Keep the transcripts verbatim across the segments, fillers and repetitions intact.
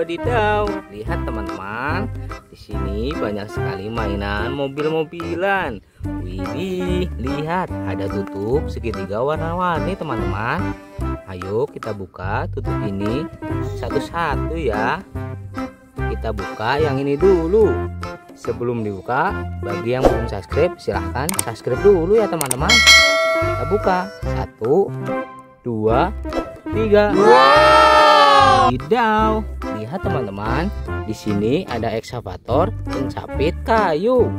wadidaw, lihat teman-teman, di sini banyak sekali mainan mobil-mobilan. Widih, lihat ada tutup segitiga warna-warni teman-teman. Ayo kita buka tutup ini satu-satu ya. Kita buka yang ini dulu. Sebelum dibuka, bagi yang belum subscribe silahkan subscribe dulu ya teman-teman. Kita buka satu, dua, tiga. Wow! Wadidaw, lihat teman-teman, di sini ada ekskavator pencapit kayu.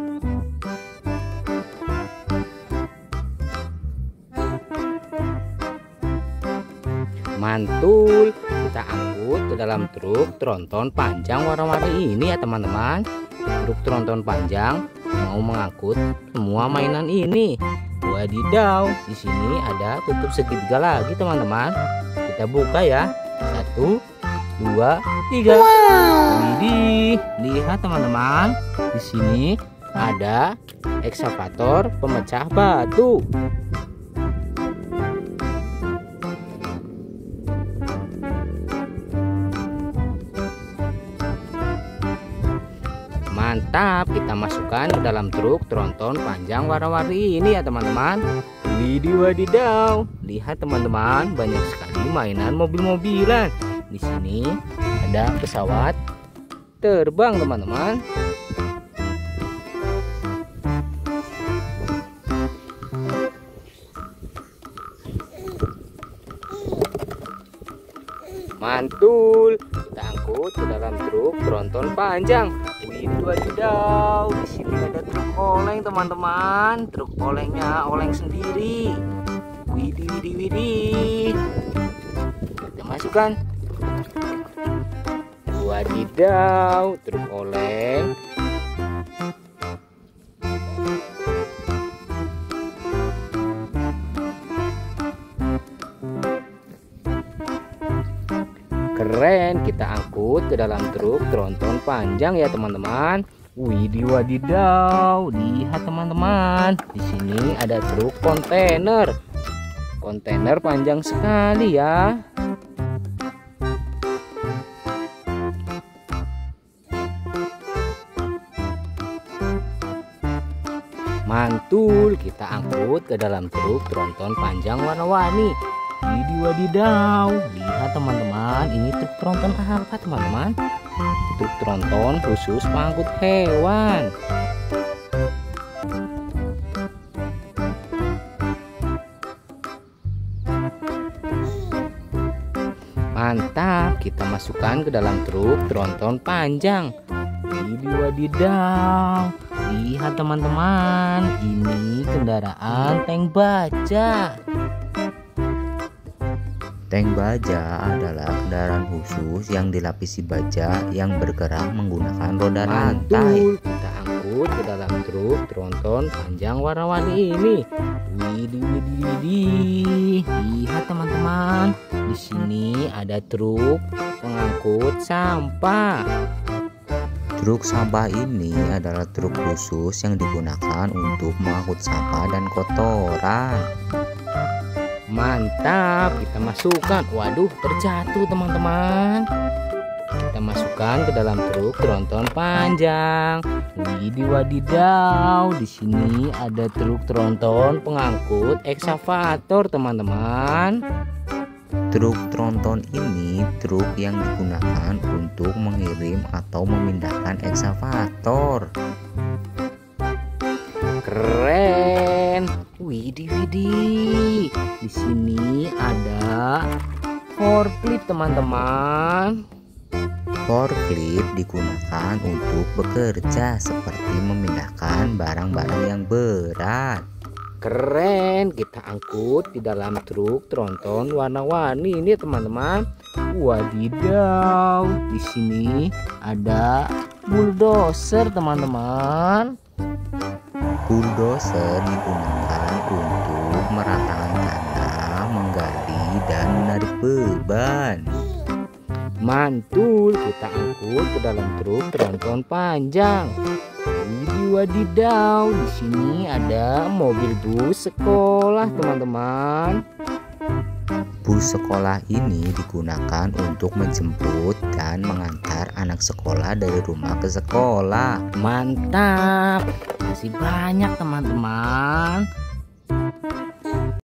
Mantul, kita angkut ke dalam truk tronton panjang warna-warni ini ya teman-teman. Truk tronton panjang mau mengangkut semua mainan ini. Wadidaw, di sini ada tutup segitiga lagi teman-teman. Kita buka ya. Satu, dua, tiga. Wow. Widih, lihat teman-teman. Di sini ada ekskavator pemecah batu. Mantap, kita masukkan ke dalam truk tronton panjang warna-warni ini ya teman-teman. Widih wadidaw, lihat teman-teman, banyak sekali mainan mobil-mobilan. Di sini ada pesawat terbang teman-teman. Mantul, kita angkut ke dalam truk tronton panjang. Widih wadidaw, di sini ada truk oleng teman-teman. Truk olengnya oleng sendiri. Widih widih widih. Kita masukkan. Wadidaw, truk oleng. Keren, kita angkut ke dalam truk tronton panjang ya teman-teman. Widih wadidaw, lihat teman-teman, di sini ada truk kontainer. Kontainer panjang sekali ya. Mantul, kita angkut ke dalam truk tronton panjang warna-warni. Widih wadidaw, lihat teman-teman, ini truk tronton apa teman-teman? Truk tronton khusus pengangkut hewan. Mantap, kita masukkan ke dalam truk tronton panjang. Widih wadidaw, lihat teman-teman, ini kendaraan tank baja. Tank baja adalah kendaraan khusus yang dilapisi baja yang bergerak menggunakan roda rantai. Kita angkut ke dalam truk tronton panjang warna-warni ini. Widih widih widih. Lihat teman-teman, di sini ada truk pengangkut sampah. Truk sampah ini adalah truk khusus yang digunakan untuk mengangkut sampah dan kotoran. Mantap, kita masukkan. Waduh, terjatuh teman-teman. Kita masukkan ke dalam truk tronton panjang. Widih wadidaw, di sini ada truk tronton pengangkut ekskavator teman-teman. Truk tronton ini truk yang digunakan untuk mengirim atau memindahkan ekskavator. Keren. Widih widih. Di sini ada forklift teman-teman. Forklift digunakan untuk bekerja seperti memindahkan barang-barang yang berat. Keren, kita angkut di dalam truk tronton warna-warni ini teman-teman. Wadidaw, di sini ada bulldozer teman-teman. Bulldozer digunakan untuk meratakan tanah, menggali dan menarik beban. Mantul, kita angkut ke dalam truk tronton panjang. Widih wadidaw, di sini ada mobil bus sekolah teman-teman. Bus sekolah ini digunakan untuk menjemput dan mengantar anak sekolah dari rumah ke sekolah. Mantap, masih banyak teman-teman